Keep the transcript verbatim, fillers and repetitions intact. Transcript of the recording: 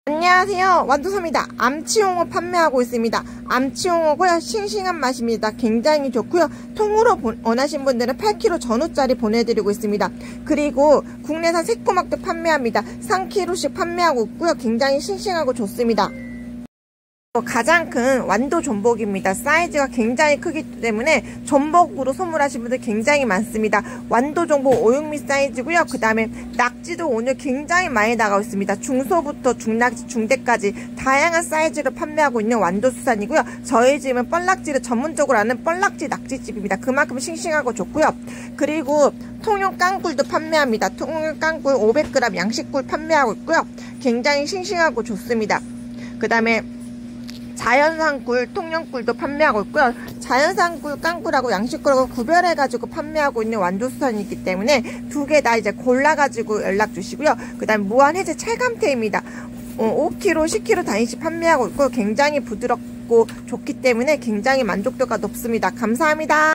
안녕하세요, 완도섬입니다. 암치홍어 판매하고 있습니다. 암치홍어고요, 싱싱한 맛입니다. 굉장히 좋고요, 통으로 원하신 분들은 팔 킬로그램 전후짜리 보내드리고 있습니다. 그리고 국내산 새꼬막도 판매합니다. 삼 킬로그램씩 판매하고 있고요, 굉장히 싱싱하고 좋습니다. 가장 큰 완도 전복입니다. 사이즈가 굉장히 크기 때문에 전복으로 선물하신 분들 굉장히 많습니다. 완도 전복 오, 육 미 사이즈고요. 그 다음에 낙지도 오늘 굉장히 많이 나가고 있습니다. 중소부터 중낙지, 중대까지 다양한 사이즈로 판매하고 있는 완도 수산이고요. 저희 집은 뻘낙지를 전문적으로 하는 뻘낙지 낙지집입니다. 그만큼 싱싱하고 좋고요. 그리고 통영 깡굴도 판매합니다. 통영 깡굴 오백 그램 양식굴 판매하고 있고요. 굉장히 싱싱하고 좋습니다. 그 다음에 자연산 굴, 통영굴도 판매하고 있고요. 자연산 굴, 깡굴하고 양식굴하고 구별해가지고 판매하고 있는 완도수산이기 때문에 두 개 다 이제 골라가지고 연락 주시고요. 그 다음에 무한해제 찰감태입니다. 어, 오 킬로그램, 십 킬로그램 단위씩 판매하고 있고 굉장히 부드럽고 좋기 때문에 굉장히 만족도가 높습니다. 감사합니다.